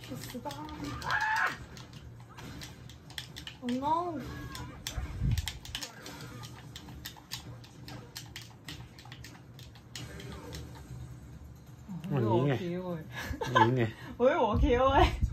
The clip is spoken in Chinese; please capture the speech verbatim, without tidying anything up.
去死吧！啊 ！Oh no！ 我贏嘅，贏嘅。 我以為我 K O 誒。